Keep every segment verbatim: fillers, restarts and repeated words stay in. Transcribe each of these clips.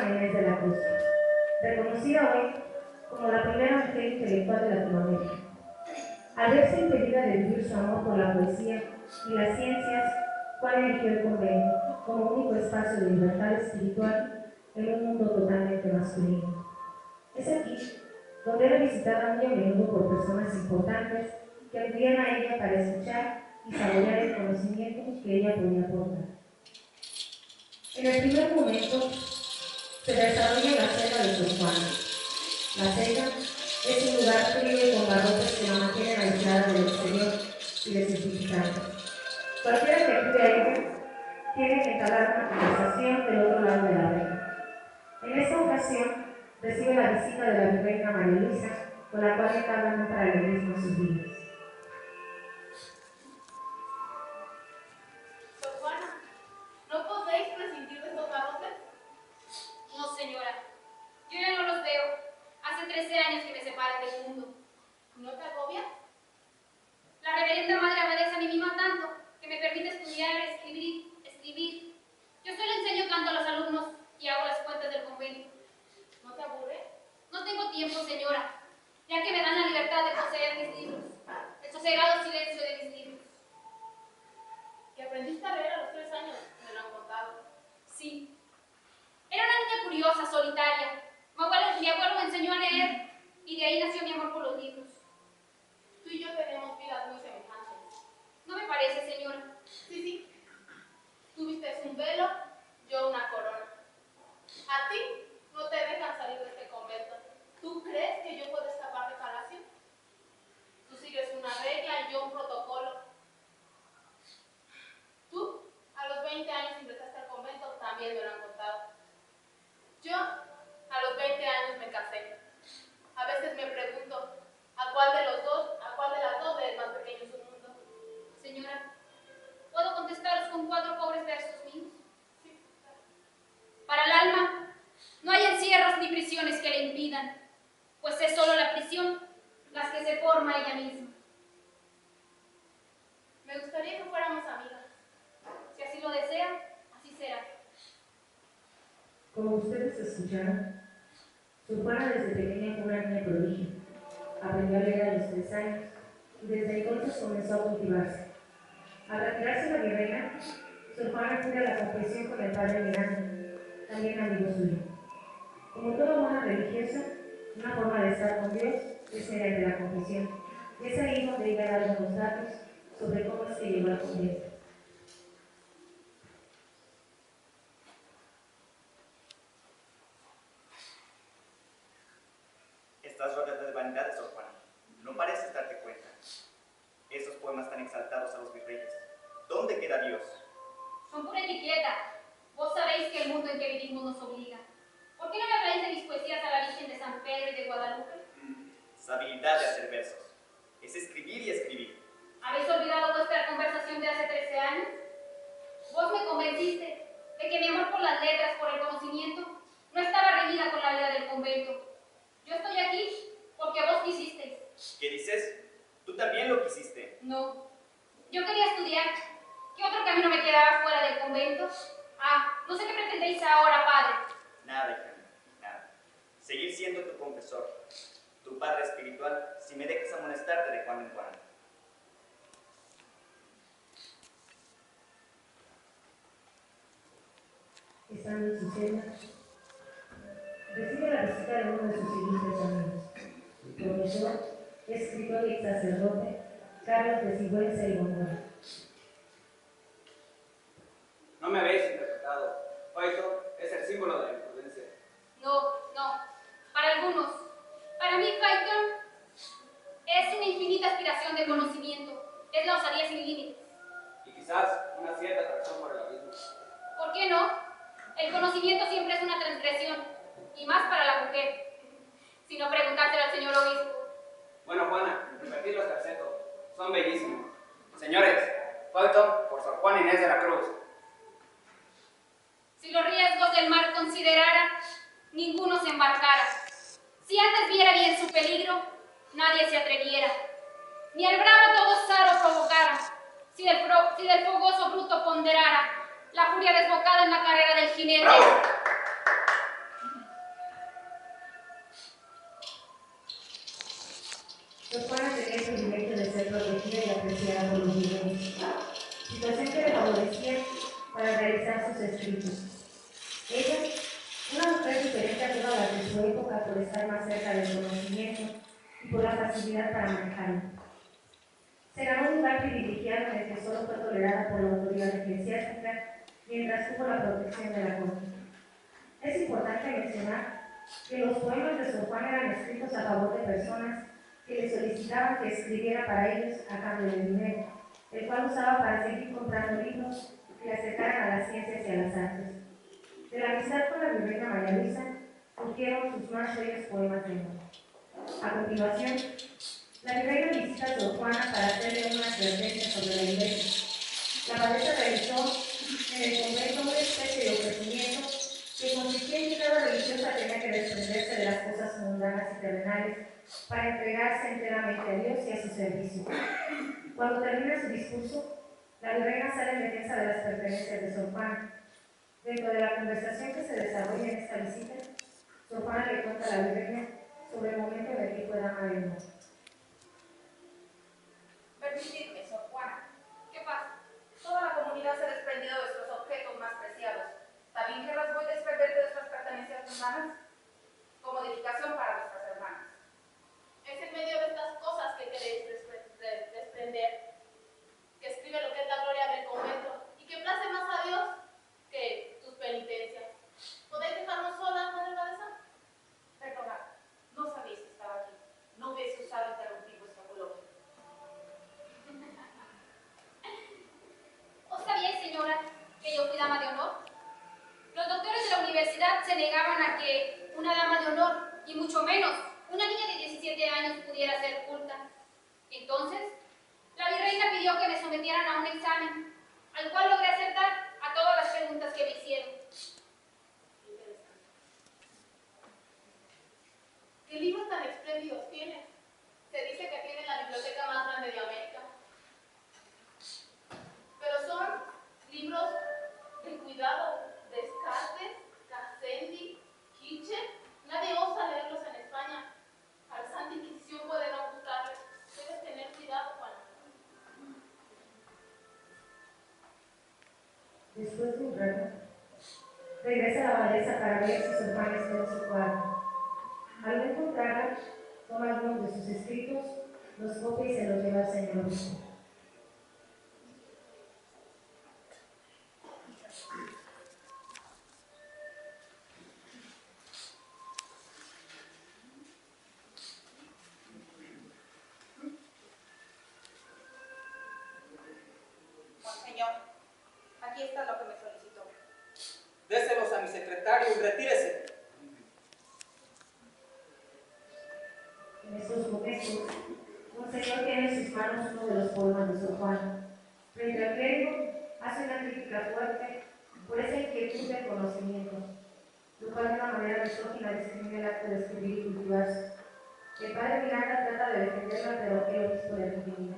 Juana Inés de la Cruz, reconocida hoy como la primera mujer intelectual de Latinoamérica. Al verse impedida de vivir su amor por la poesía y las ciencias, Juana eligió el convento como único espacio de libertad espiritual en un mundo totalmente masculino. Es aquí donde era visitada muy a menudo por personas importantes que acudían a ella para escuchar y saborear el conocimiento que ella podía aportar. En el primer momento se desarrolla la celda de Sor Juana. La celda es un lugar frío y con barrotes que la mantienen aislada del exterior y de sus visitantes. Cualquiera que acude a ella tiene que entablar una conversación del otro lado de la reja. En esta ocasión recibe la visita de la virreina María Luisa, con la cual entablan un paralelismo en sus vidas. Sor Juana, ¿no podéis prescindir de estos barrotes? No, señora. Yo ya no los veo. Hace trece años que me separan del mundo. ¿No te agobias? La reverenda Madre Abadesa me mima tanto que me permite estudiar, escribir, escribir. Yo solo enseño canto a los alumnos y hago las cuentas del convento. ¿No te aburre? No tengo tiempo, señora, ya que me dan la libertad de poseer mis libros, el sosegado silencio de mis libros. ¿Que aprendiste a leer a los tres años? Me lo han contado. Sí. Era una niña curiosa, solitaria. Mi abuelo, mi abuelo me enseñó a leer y de ahí nació mi amor por los libros. Tú y yo tenemos vidas muy semejantes. ¿No me parece, señora? Sí, sí. Tú vistes un velo, yo una corona. A ti no te dejan salir de este convento. ¿Tú crees que yo puedo escapar de palacio? Tú sigues una regla y yo un protocolo. Tú, a los veinte años ingresaste al convento, también me lo han contado. Yo, a los veinte años me casé. A veces me pregunto, ¿a cuál de los dos, a cuál de las dos es más pequeño su mundo? Señora, ¿puedo contestaros con cuatro pobres versos míos? Sí. Para el alma, no hay encierros ni prisiones que le impidan, pues es solo la prisión las que se forma ella misma. Me gustaría que fuéramos amigas. Si así lo desea, así será. Como ustedes escucharon, Sor Juana desde pequeña fue una niña prodigio. Aprendió a leer a los tres años y desde entonces comenzó a cultivarse. Al retirarse la virreina, Sor Juana acude a la confesión con el padre Miranda, también amigo suyo. Como toda buena religiosa, una forma de estar con Dios es mediante la confesión, y es ahí donde ella da algunos datos sobre cómo es que llegó al convento. Estás rodeada de vanidad, Sor Juana. No pareces darte cuenta. Esos poemas tan exaltados a los virreyes. ¿Dónde queda Dios? Son pura etiqueta. Vos sabéis que el mundo en que vivimos nos obliga. ¿Por qué no me habláis de mis poesías a la Virgen de San Pedro y de Guadalupe? Esa habilidad de hacer versos. Es escribir y escribir. ¿Habéis olvidado vuestra conversación de hace trece años? Vos me convenciste de que mi amor por las letras, por el conocimiento, no estaba reñida con la vida del convento. Yo estoy aquí porque vos quisisteis. ¿Qué dices? Tú también lo quisiste. No. Yo quería estudiar. ¿Qué otro camino me quedaba fuera del convento? Ah, no sé qué pretendéis ahora, padre. Nada, hija mía, nada. Seguir siendo tu confesor, tu padre espiritual, si me dejas amonestarte de cuando en cuando. Estando en su celda, recibe la visita de uno de sus ilustres amigos, el profesor, escritor y ex sacerdote, Carlos de Sigüenza y Góngora. No me habéis interpretado. Faito es el símbolo de la imprudencia. No, no. Para algunos. Para mí, Phaeton es una infinita aspiración de conocimiento. Es la osadía sin límites. Y quizás una cierta atracción por el abismo. ¿Por qué no? El conocimiento siempre es una transgresión. Y más para la mujer. Si no, preguntárselo al señor obispo. Bueno, Juana, repetid los tercetos. Son bellísimos. Señores, Faito por Sor Juana Inés de la Cruz. Si los riesgos del mar considerara, ninguno se embarcara. Si antes viera bien su peligro, nadie se atreviera. Ni al bravo todo zaro provocara. Si del, pro, si del fogoso bruto ponderara, la furia desbocada en la carrera del jinete. ¡Bravo! Sor Juana tenía el privilegio de ser protegida y apreciada por los virreyes, situación que le favorecía para realizar sus escritos. Ella, una mujer diferente a todas las de su época por estar más cerca del conocimiento y por la facilidad para manejarlo. Se ganó un lugar privilegiado en el que solo fue tolerada por la autoridad eclesiástica mientras tuvo la protección de la corte. Es importante mencionar que los poemas de Sor Juana eran escritos a favor de personas que le solicitaban que escribiera para ellos a cambio de dinero, el cual usaba para seguir comprando libros que le acercaran a las ciencias y a las artes. De la amistad con la virreina María Luisa surgieron sus más bellos poemas de amor. A continuación, la virreina visita a Sor Juana para hacerle una advertencia sobre la iglesia. La abadesa realizó en el convento una especie de ofrecimiento que consistía en que cada religiosa tenía que desprenderse de las cosas mundanas y terrenales para entregarse enteramente a Dios y a su servicio. Cuando termina su discurso, la virreina sale en defensa de las pertenencias de Sor Juana. Dentro de la conversación que se desarrolla en esta visita, Sor Juana le cuenta a la virreina sobre el momento en el que fue dama de honor. Permitidme, Sor Juana. ¿Qué pasa? Toda la comunidad se ha desprendido de nuestros objetos más preciados. ¿También querrás voy desprenderte de nuestras pertenencias mundanas? Como dedicación para nuestras hermanas. Es en medio de estas cosas que queréis despre- desprender, que escribe lo que es la gloria del convento y que place más a Dios que tus penitencias. ¿Podéis dejarnos solas, Madre Abadesa? Perdonad, no sabéis que estaba aquí. No hubiese usado interrumpir vuestra coloquio. ¿Os sabíais, señora, que yo fui dama de honor? Los doctores de la universidad se negaban a que una dama de honor, y mucho menos una niña de diecisiete años, pudiera ser culta. Entonces, la virreina pidió que me sometieran a un examen, al cual logré acertar a todas las preguntas que me hicieron. ¿Qué libros tan espléndidos tienes? Se dice que tiene la biblioteca más grande de América. Pero son libros de cuidado, Descartes, Gassendi, Kitchen. Nadie osa leerlos en España. A la Santa Inquisición puede no gustarles. Debes tener cuidado, Juana. Después de un rato, regresa a la abadesa para ver si Sor Juana está en su cuarto. Al no encontrarla, toma algunos de sus escritos, los copia y se los lleva al señor obispo. Monseñor, aquí está lo que me solicitó. Déselos a mi secretario y retírese. En estos momentos, Monseñor tiene en sus manos uno de los poemas de Sor Juana. Frente al clérigo, hace una crítica fuerte por esa inquietud del conocimiento, lo cual de una manera misógina discrimina el acto de escribir y cultivarse. El padre Miranda trata de defenderla, pero el obispo le recrimina.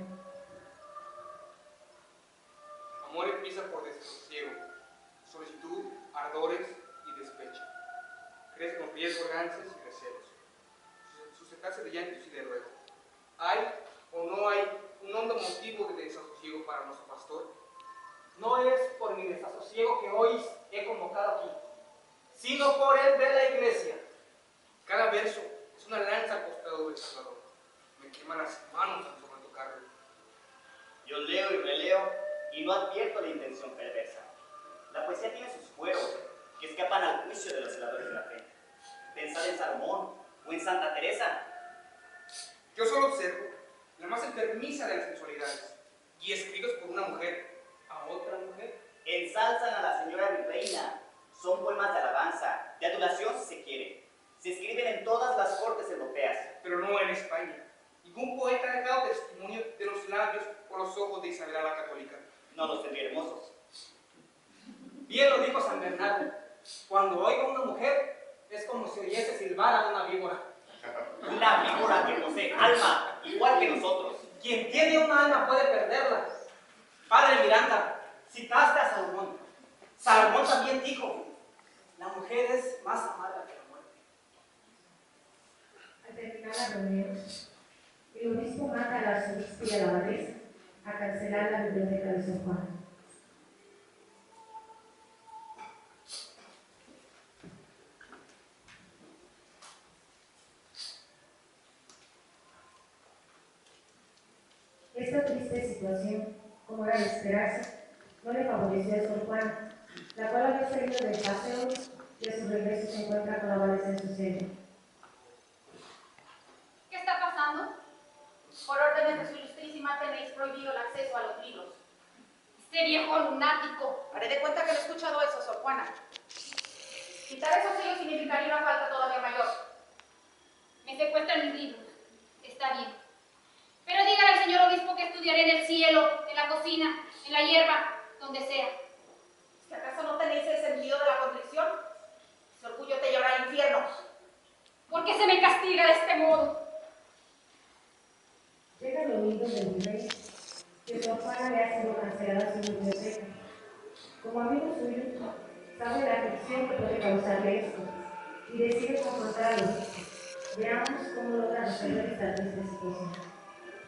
Amor empieza por desasosiego, solicitud, ardores y despecho. Crece con riesgo, gances y recelos. Suscitarse de llantos y de ruego. ¿Hay o no hay un hondo motivo de desasosiego para nuestro pastor? No es por mi desasosiego que hoy he convocado aquí, sino por el de la iglesia. Cada verso es una lanza al costado del Salvador. Me queman las manos al solo tocarlo. Yo leo y releo y no advierto la intención perversa. La poesía tiene sus fueros que escapan al juicio de los celadores de la fe. Pensad en Salomón o en Santa Teresa. Yo solo observo la más enfermiza de las sensualidades y escritos por una mujer a otra mujer. Ensalzan a la señora virreina. Son poemas de alabanza, de adulación si se quiere. Se escriben en todas las cortes europeas. Pero no en España. Ningún poeta ha dejado testimonio de los labios o los ojos de Isabel la Católica. No los tendría hermosos. Bien lo dijo San Bernardo, cuando oiga a una mujer es como si oyese silbar a una víbora. Una víbora que posee alma, igual que nosotros. Quien tiene una alma puede perderla. Padre Miranda, citaste a Salomón. Salomón también dijo, la mujer es más amarga que la muerte. Al terminar la reunión, el obispo arzobispo y a la abadesa a cancelar la biblioteca de Sor Juana. Esta triste situación, como era de esperarse, no le favoreció a Sor Juana, la cual había salido del paseo y a su regreso se encuentra con la abadesa en su celda. ¿Qué está pasando? Por órdenes de su ilustrísima tenéis prohibido el acceso a los libros. Este viejo lunático. Haré de cuenta que no he escuchado eso, Sor Juana. Quitar esos sellos significaría una falta todavía mayor. Me secuestran mis libros. Está bien. Pero dígale al señor obispo que estudiaré en el cielo, en la cocina, en la hierba, donde sea. ¿Es que acaso no tenéis el sentido de la contrición? Ese orgullo te llevará al infierno. ¿Por qué se me castiga de este modo? Llega el oído del virrey que Sor Juana le ha sido cancelada su biblioteca. Como amigo suyo, sabe la aflicción que puede causarle esto y decide confrontar al obispo. Veamos cómo logra resolver esta triste situación.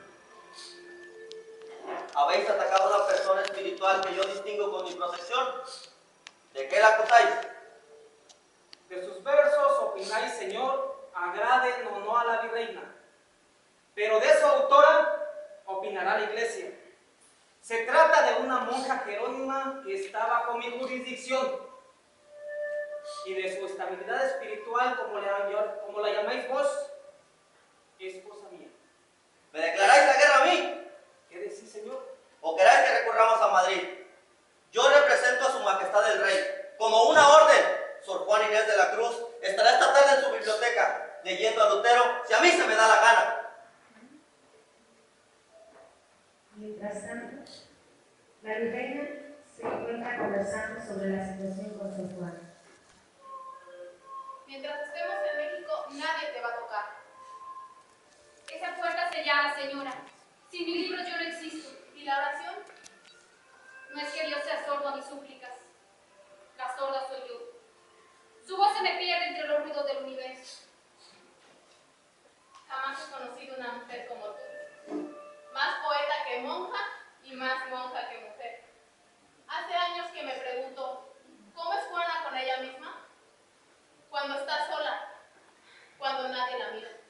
Habéis atacado a una persona espiritual que yo distingo con mi protección. ¿De qué la acusáis? De sus versos opináis, señor, agraden o no a la virreina. Pero de su autora opinará la iglesia. Se trata de una monja jerónima que está bajo mi jurisdicción. Y de su estabilidad espiritual, como la, como la llamáis vos, es cosa mía. ¿Me declaráis la guerra a mí? ¿Qué decís, señor? ¿O queráis que recurramos a Madrid? Yo represento a su majestad el rey. Como una orden, Sor Juana Inés de la Cruz estará esta tarde en su biblioteca, leyendo a Lutero, si a mí se me da la gana. Mientras tanto, la virreina se encuentra conversando sobre la situación con Sor Juana. Mientras estemos en México, nadie te va a tocar. Esa puerta sellada, señora. Sin mi libro yo no existo. ¿Y la oración? No es que Dios sea sordo a mis súplicas. La sorda soy yo. Su voz se me pierde entre los ruidos del universo. Jamás he conocido una mujer como tú. Más poeta que monja y más monja que mujer. Hace años que me pregunto, ¿cómo es Juana con ella misma? Cuando está sola, cuando nadie la mira.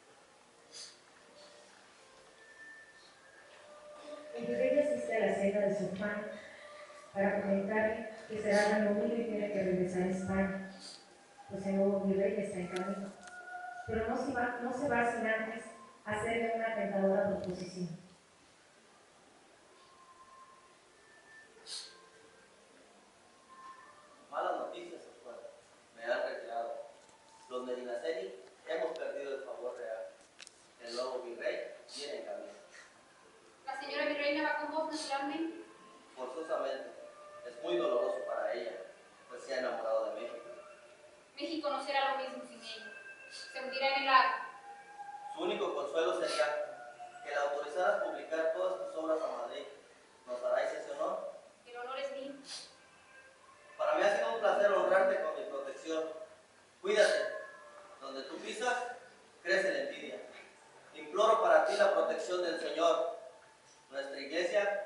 El virrey asiste a la celda de Sor Juana para comentarle que será removido y tiene que regresar a España, pues el nuevo virrey está en camino. Pero no se va, no se va sin antes hacerle una tentadora proposición. Malas noticias, Sor Juana. Me han retirado. Los Medinaceli hemos perdido el favor real. El nuevo virrey viene en camino. La señora virreina va con vos, naturalmente. Forzosamente. Es muy doloroso para ella, pues se ha enamorado de México. México no será lo mismo sin ella. Se hundirá en el agua. Su único consuelo sería que la autorizaras a publicar todas tus obras a Madrid. ¿Nos daráis ese honor? El honor es mío. Para mí ha sido un placer honrarte con mi protección. Cuídate. Donde tú pisas, crece la envidia. Imploro para ti la protección del Señor. Nuestra iglesia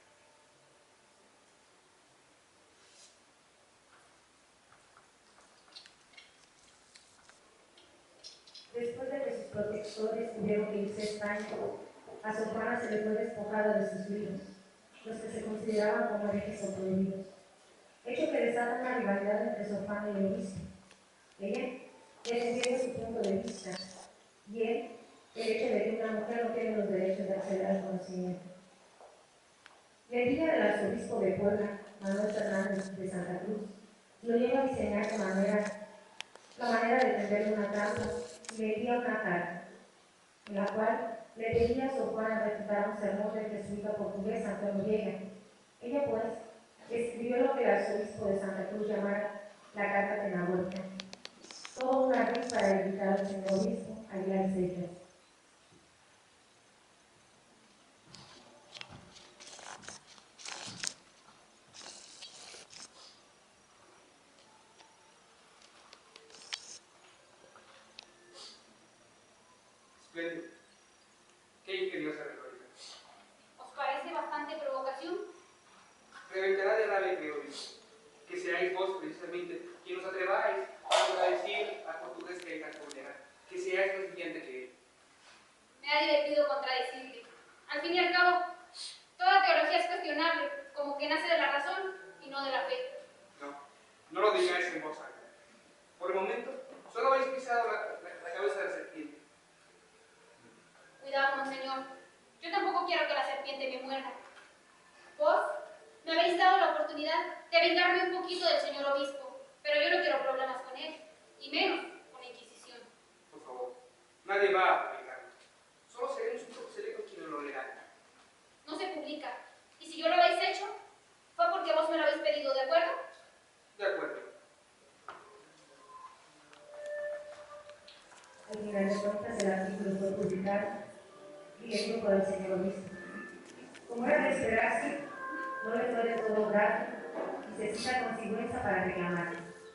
Después de que sus protectores tuvieron que irse a España, a Sor Juana se le fue despojada de sus libros, los que se consideraban como herejes o prohibidos, hecho que desata una rivalidad entre Sor Juana y el obispo. Ella defendiendo su punto de vista, y él el hecho de que una mujer no tiene los derechos de acceder al conocimiento. La envidia del arzobispo de Puebla, Manuel Fernández de Santa Cruz, lo lleva a diseñar de manera, la manera de tenderle una trampa y le envía una carta, en la cual le pedía a Sor Juana refutar un sermón del jesuita portugués Antonio Vega. Ella, pues, escribió lo que el arzobispo de Santa Cruz llamara la carta Penavuelta. Todo una vez para evitar al señor obispo Aguilar Sellas. Espléndido. Qué ingeniosa retórica. nadie va a publicarlo. Solo seremos un poco selectos quienes lo leerán. No se publica. Y si yo lo habéis hecho, fue porque vos me lo habéis pedido, ¿de acuerdo? De acuerdo. Al final de cuentas, el artículo fue publicado y el grupo del señor obispo. Como era de esperarse, no le fue de todo grato y se cita con Sigüenza para reclamarlo.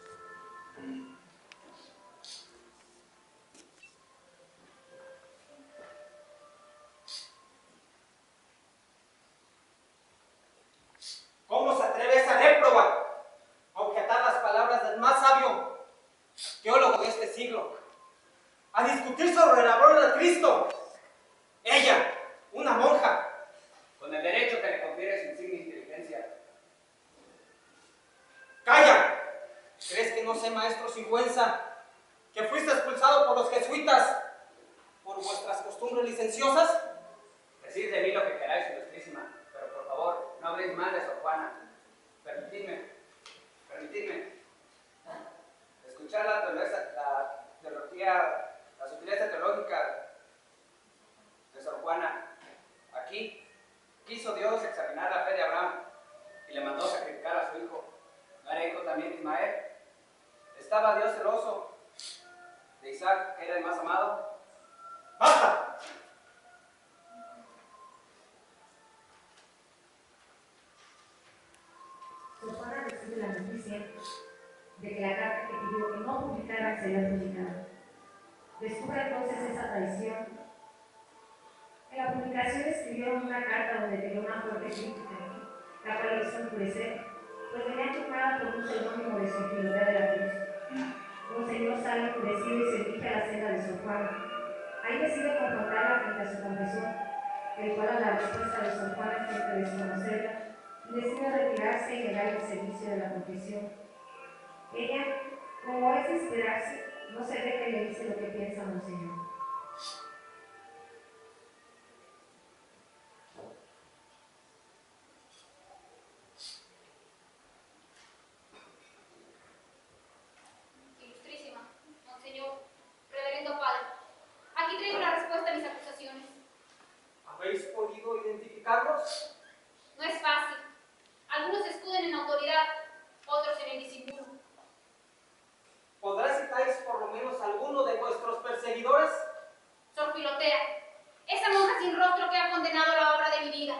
¿Cómo se atreve esa réproba a objetar las palabras del más sabio teólogo de este siglo? A discutir sobre la obra de Cristo. Ella, una monja. Con el derecho que le confiere su insignia inteligencia. ¡Calla! ¿Crees que no sé, maestro Sigüenza, que fuiste expulsado por los jesuitas por vuestras costumbres licenciosas? Decid de mí lo que queráis, ilustrísima, pero por favor, no habléis mal de Sor Juana. Permitidme, permitidme escuchar la, teología, la teología, la sutileza teológica de Sor Juana. Aquí quiso Dios examinar la fe de Abraham y le mandó sacrificar a su hijo. ¿No era hijo también de Ismael? ¿Estaba Dios celoso de Isaac, que era el más amado? ¡Basta! Sor Juana recibe la noticia de que la carta que pidió que no publicaran se había publicado. Descubre entonces esa traición. En la publicación escribieron una carta donde tenía una fuerte crítica, la cual hizo enfurecer, pues venía tocada por un seudónimo de Sor Filotea de la Cruz. Monseñor sale enfurecido y se dirige a la celda de Sor Juana. Ahí decide confrontarla frente a su confesión, el cual a la respuesta de Sor Juana intenta desconocerla y decide retirarse y negar el servicio de la confesión. Ella, como es de esperarse, no se deja y le dice lo que piensa Monseñor. Ilustrísima, Monseñor, Reverendo Padre, aquí traigo la respuesta a mis acusaciones. ¿Habéis podido identificarlos? No es fácil. Algunos se escuden en autoridad, otros en el disimulo. ¿Podrás citáis por lo menos alguno de vuestros perseguidores? Sor Filotea, esa monja sin rostro que ha condenado la obra de mi vida.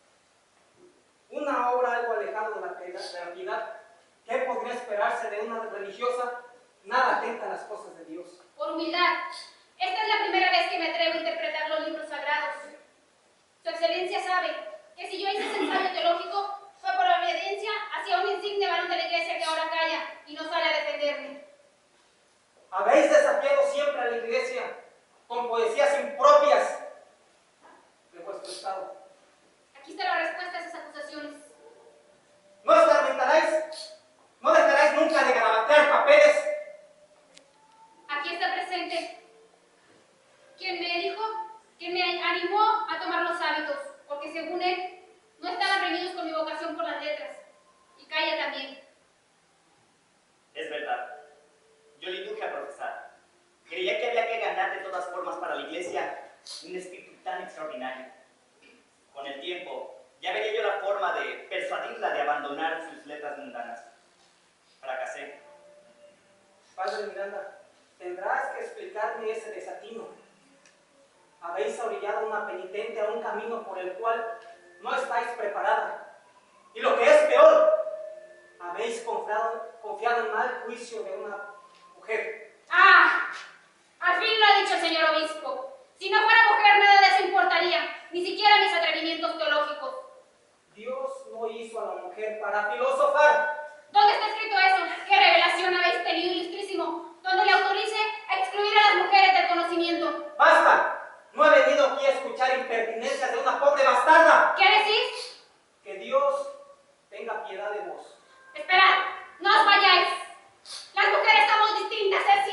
Una obra algo alejada de la piedad, de la piedad. ¿Qué podría esperarse de una religiosa nada atenta a las cosas de Dios? Por humildad, esta es la primera vez que me atrevo a interpretar los libros sagrados. Su excelencia sabe que si yo hice ese ensayo teológico fue por obediencia hacia un insigne varón de la iglesia que ahora calla y no sale a defenderme. Habéis desafiado siempre a la iglesia con poesías impropias de vuestro estado. Aquí está la respuesta a esas acusaciones. ¿No escarmentaréis? ¿No dejaréis nunca de garabatear papeles? Aquí está presente quien me dijo, quien me animó a tomar los hábitos, porque según él no estaban reñidos con mi vocación por las letras. Y calla también. Es verdad. Yo le induje a profesar. Creía que había que ganar de todas formas para la iglesia un espíritu tan extraordinario. Con el tiempo, ya vería yo la forma de persuadirla de abandonar sus letras mundanas. Fracasé. Padre Miranda, tendrás que explicarme ese desatino. Habéis orillado a una penitente a un camino por el cual no estáis preparada. Y lo que es peor, habéis confiado, confiado en mal juicio de una mujer. ¡Ah! Al fin lo ha dicho el señor obispo. Si no fuera mujer, nada de eso importaría, ni siquiera mis atrevimientos teológicos. Dios no hizo a la mujer para filosofar. ¿Dónde está escrito eso? ¿Qué revelación habéis tenido, ilustrísimo? Donde le autorice a excluir a las mujeres del conocimiento. ¡Basta! No he venido aquí a escuchar impertinencias de una pobre bastarda. ¿Qué decís? Que Dios tenga piedad de vos. Esperad, no os vayáis. Las mujeres somos distintas, es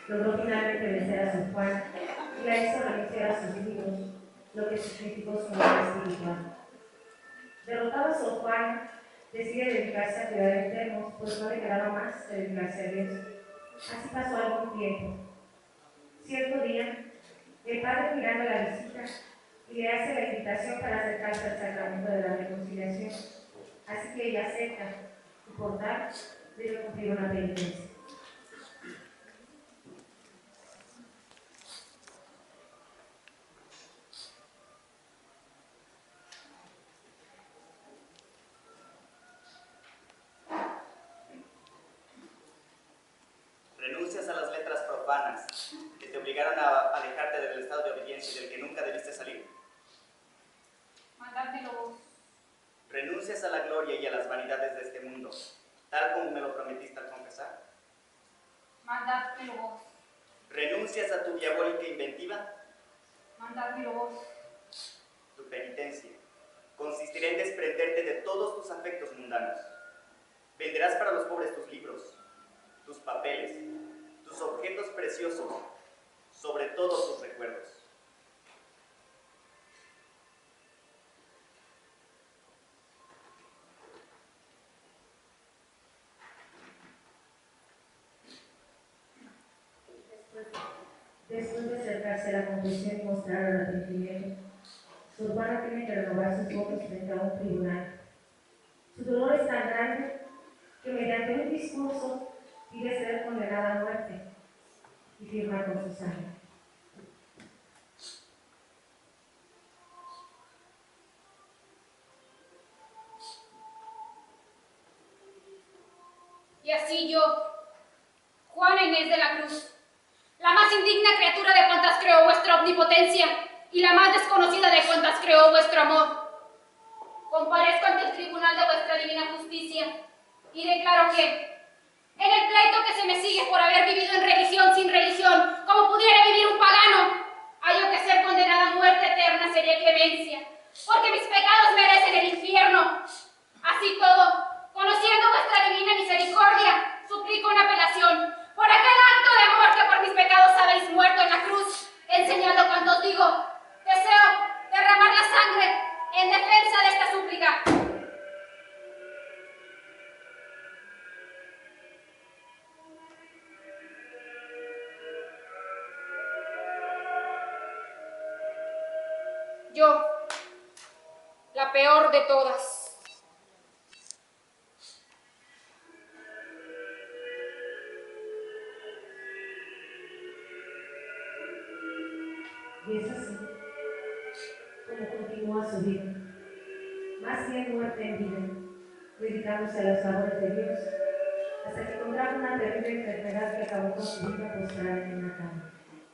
logró finalmente vencer a Sor Juana y la hizo renunciar a sus libros, lo que significó su muerte espiritual. Derrotado a Sor Juana, decide dedicarse a cuidar enfermos, pues no le quedaba más que dedicarse a Dios. Así pasó algún tiempo. Cierto día, el padre mirando la visita y le hace la invitación para acercarse al sacramento de la reconciliación. Así que ella acepta y por tal debe cumplir una penitencia. Renuncias a las letras profanas que te obligaron a alejarte del estado de obediencia y del que nunca debiste salir. Mandármelo vos. Renuncias a la gloria y a las vanidades de este mundo, tal como me lo prometiste al confesar. Mandármelo vos. Renuncias a tu diabólica inventiva. Mandármelo vos. Tu penitencia consistirá en desprenderte de todos tus afectos mundanos. Venderás para los pobres tus libros, tus papeles, tus objetos preciosos, sobre todo tus recuerdos. Después de acercarse a la confesión y mostrar el arrepentimiento, Sor Juana tiene que renovar sus votos frente a un tribunal. Su dolor es tan grande que mediante un discurso pide ser condenada a muerte y firma con su sangre. Y así yo, Juana Inés de la Cruz, la más indigna criatura de cuantas creó vuestra omnipotencia y la más desconocida de cuantas creó vuestro amor, comparezco ante el tribunal de vuestra divina justicia y declaro que, en el pleito que se me sigue por haber vivido en religión sin religión, como pudiera vivir un pagano, hallo que ser condenada a muerte eterna sería clemencia, porque mis pecados merecen el infierno. Así todo, conociendo vuestra divina misericordia, suplico una apelación por aquel acto de amor que por mis pecados habéis muerto en la cruz, enseñando cuanto os digo, deseo derramar la sangre en defensa de esta súplica. Yo, la peor de todas. Y es así como continúa su vida, más bien muerte en vida, dedicándose a las labores de Dios, hasta que contrajo una terrible enfermedad que acabó con su vida postrada en una cama.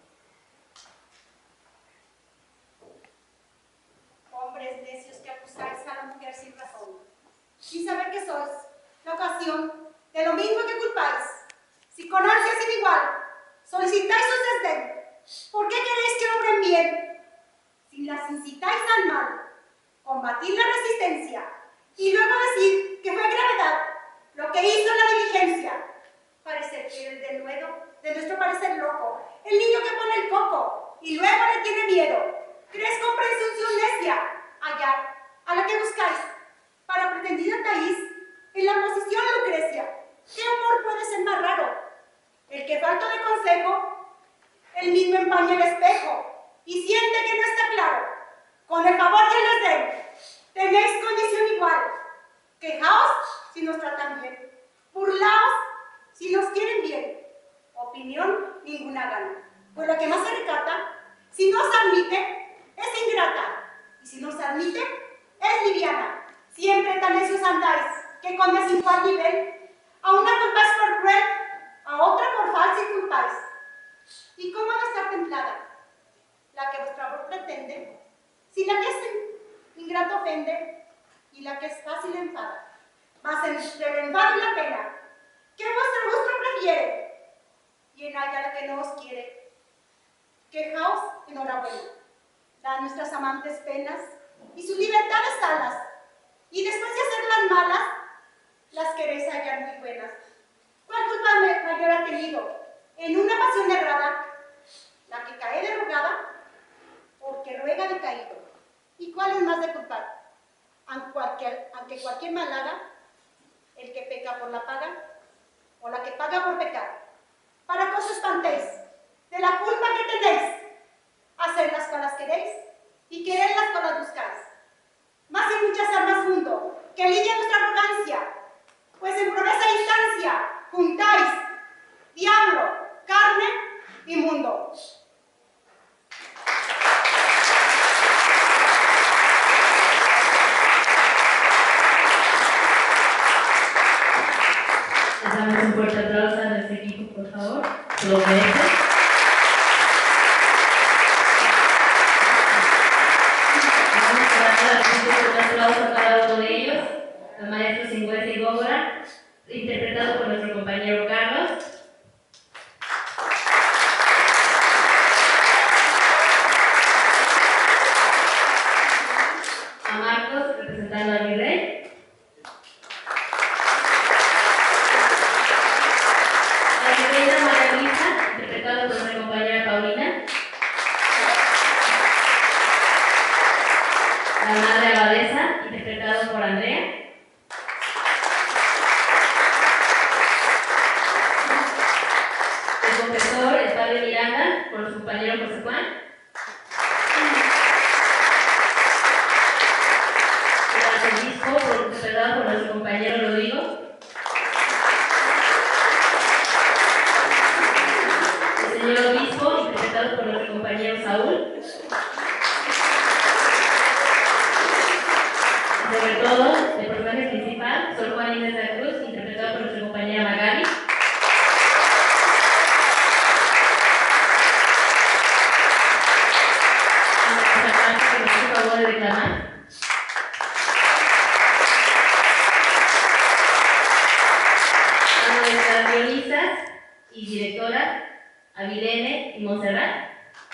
Hombres necios que acusáis a la mujer sin razón, sin saber que sois la ocasión de lo mismo que culpáis. Si con ansia sin igual solicitáis su desdén, ¿por qué queréis que obren bien? Si las incitáis al mal, combatid la resistencia y luego decir que fue gravedad lo que hizo la diligencia. Parecer que el denuedo de nuestro parecer loco, el niño que pone el coco y luego le tiene miedo. ¿Crees con presunción necia hallar a la que buscáis para pretendida Taís en la posición Lucrecia? ¿Qué amor puede ser más raro? El que falto de consejo, el mismo empaña el espejo y siente que no está claro. Con el favor y el desdén, tenéis condición igual. Quejaos si nos tratan bien, burlaos si nos quieren bien. Opinión ninguna gana, pues la que más se recata, si no se admite, es ingrata, y si no se admite, es liviana. Siempre tan necios andáis, que con desigual nivel, a una culpáis por cruel, a otra por falsa y culpáis. ¿Y cómo ha de estar templada la que vuestro amor pretende, si la que es ingrato ofende, y la que es fácil enfada? Mas entre el enfado y la pena, ¿qué vuestro gusto prefiere? Y en haya la que no os quiere. Quejaos, enhorabuena. Da a nuestras amantes penas y sus libertades alas, y después de hacerlas malas, las queréis hallar muy buenas. ¿Cuál culpa mayor ha tenido? en una pasión errada, la que cae derrogada, porque ruega de caído. ¿Y cuál es más de culpar? Aunque cualquier, aunque cualquier mal haga, el que peca por la paga, o la que paga por pecar. Para que os espantéis de la culpa que tenéis, hacer las cuales queréis, y querer las cuales buscáis. Más en muchas armas mundo, que lidia vuestra arrogancia, pues en promesa e instancia juntáis diablo, carne y mundo. Les damos un fuerte aplauso a nuestro equipo, por favor. Lo merece. Vamos a dar un aplauso a cada uno de ellos, al maestro Singüesa y Góngora, interpretado por nuestro compañero Carlos. A Marcos, representando al virrey. Interpretado por nuestra compañera Paulina. La madre abadesa, interpretado por Andrea. El confesor, el padre Miranda, por su compañero José Juan. El arzobispo, interpretado por nuestro compañero Rodrigo. El señor obispo, interpretado por nuestro compañero Saúl. Y sobre todo, el personaje principal, Sor Juana Inés de la Cruz, interpretado por nuestra compañera Magali. Vamos a tratar que nos hace favor de declamar. A nuestras guionistas y directoras, Avilene y Montserrat.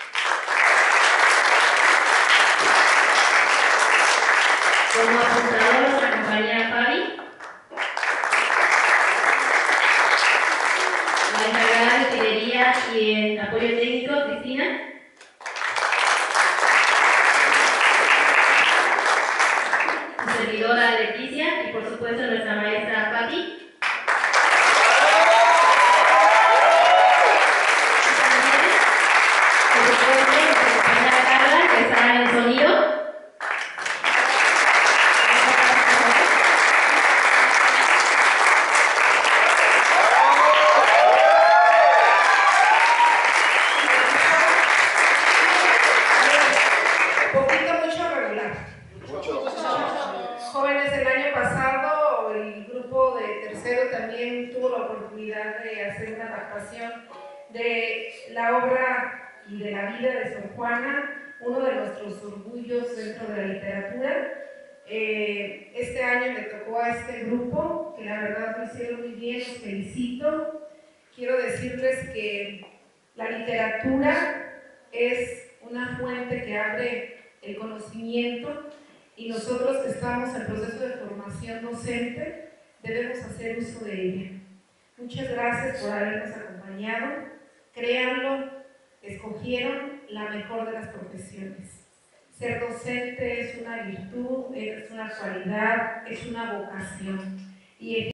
Como apuntador, nuestra compañera Fabi. La encargada de utilería y en apoyo técnico, Cristina. Su servidora Leticia y por supuesto nuestra maestra Patti. De la obra y de la vida de Sor Juana, uno de nuestros orgullos dentro de la literatura. Eh, este año me tocó a este grupo, que la verdad lo hicieron muy bien, los felicito. Quiero decirles que la literatura es una fuente que abre el conocimiento y nosotros que estamos en proceso de formación docente debemos hacer uso de ella. Muchas gracias por habernos acompañado. Créanlo, escogieron la mejor de las profesiones. Ser docente es una virtud, es una cualidad, es una vocación. Y